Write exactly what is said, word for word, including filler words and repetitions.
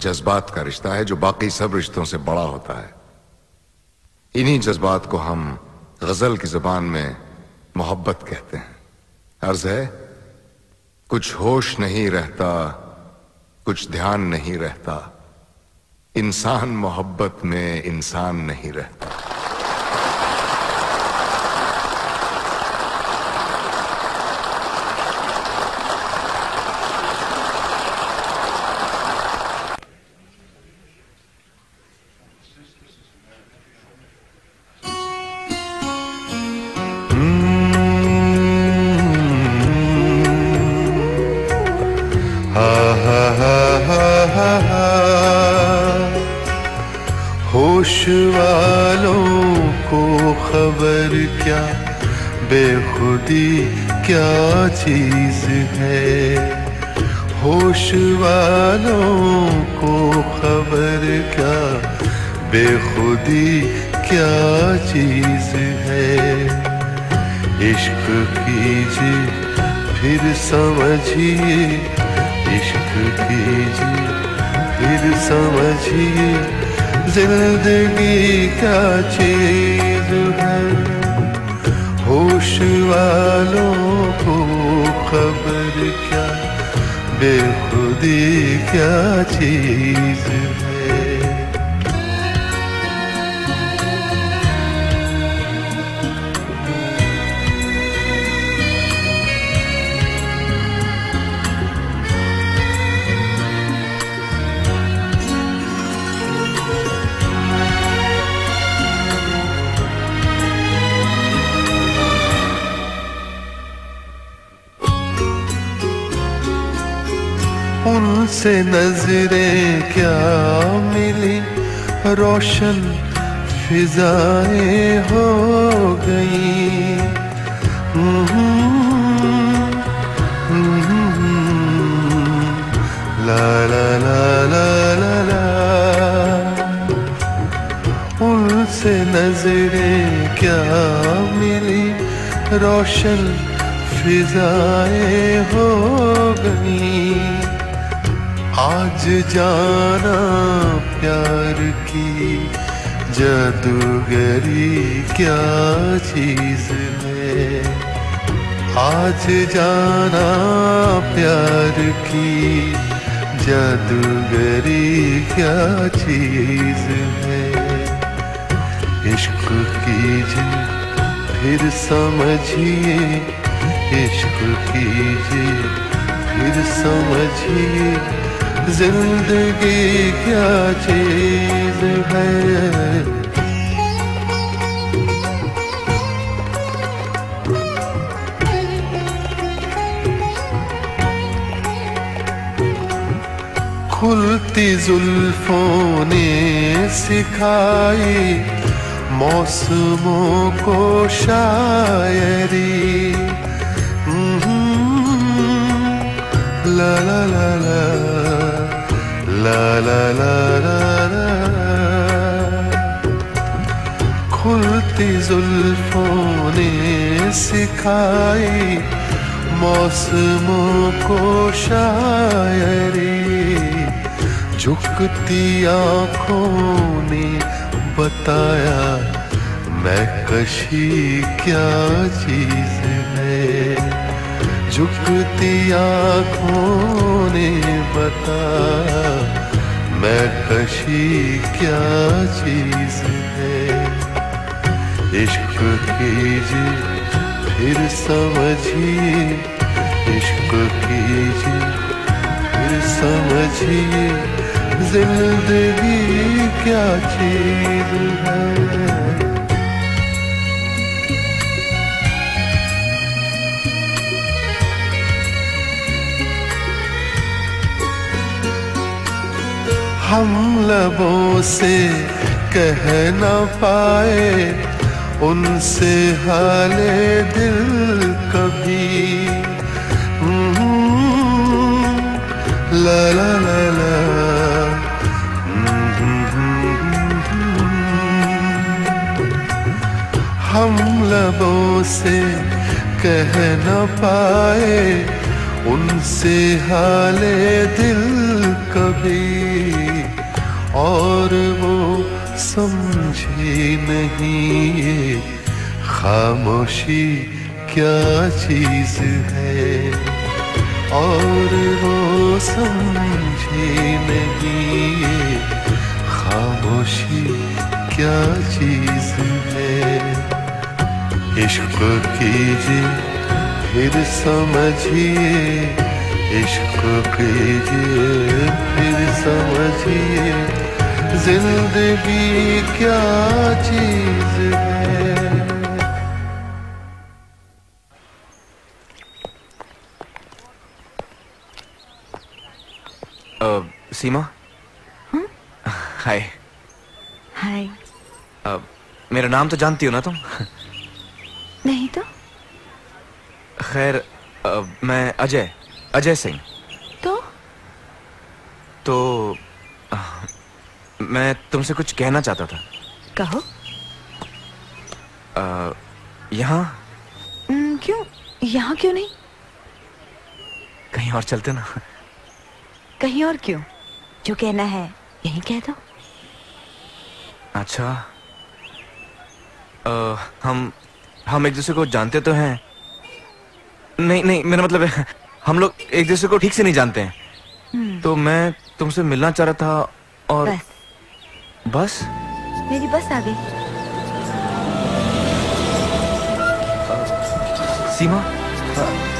जज्बात का रिश्ता है जो बाकी सब रिश्तों से बड़ा होता है। इन्हीं जज्बात को हम गजल की जुबान में मोहब्बत कहते हैं। अर्ज है, कुछ होश नहीं रहता, कुछ ध्यान नहीं रहता, इंसान मोहब्बत में इंसान नहीं रहता। होश वालों को खबर क्या, बेखुदी क्या चीज है। होश वालों को खबर क्या, बेखुदी क्या चीज है। इश्क कीजिए फिर समझिए, इश्क कीजिए फिर समझिए, जिंदगी क्या चीज है। होश वालों को खबर क्या, बेखुदी क्या चीज है। उनसे नजरें क्या मिली, रोशन फिजाएं हो गई। ला ला ला ला ला ला। उनसे नजरें क्या मिली, रोशन फिजाएं हो गई। आज जाना प्यार की जादूगरी क्या चीज है। आज जाना प्यार की जादूगरी क्या चीज है। इश्क कीजिए फिर समझिए, इश्क कीजिए फिर समझिए, जिंदगी क्या चीज है। खुलती जुल्फों ने सिखाई मौसमों को शायरी। ला ला ला ला ला ला ला ला। खुलती जुल्फों ने सिखाई मौसमों को शायरी। झुकती आँखों ने बताया मैं कशी क्या चीज है। झुकती आँखों ने बताया मैं कशी क्या चीज है। इश्क कीजिए फिर समझिए, इश्क कीजिए फिर समझिए, जिंदगी क्या चीज है। हम लबों से कह न पाए उनसे हाले दिल कभी। ला ला ला ला। हम लबों से कह न पाए उनसे हाले दिल कभी। और वो समझे नहीं ये खामोशी क्या चीज है, और वो समझे नहीं ये खामोशी क्या चीज है। इश्क कीजिए फिर समझिए, इश्क कीजिए फिर समझिए, जिंदगी क्या चीज है। uh, सीमा। हम्म? हाय। हाय। uh, मेरा नाम तो जानती हो ना तुम? नहीं तो? खैर, uh, मैं अजय अजय सिंह। तो तो uh, मैं तुमसे कुछ कहना चाहता था। कहो। uh, यहाँ न, क्यों? यहाँ क्यों नहीं? कहीं और चलते ना। कहीं और क्यों? जो कहना है यहीं कह दो। अच्छा, uh, हम हम एक दूसरे को जानते तो हैं। नहीं नहीं, मेरा मतलब है हम लोग एक दूसरे को ठीक से नहीं जानते हैं। तो मैं तुमसे मिलना चाह रहा था। और बस बस मेरी बस आ गई। सीमा,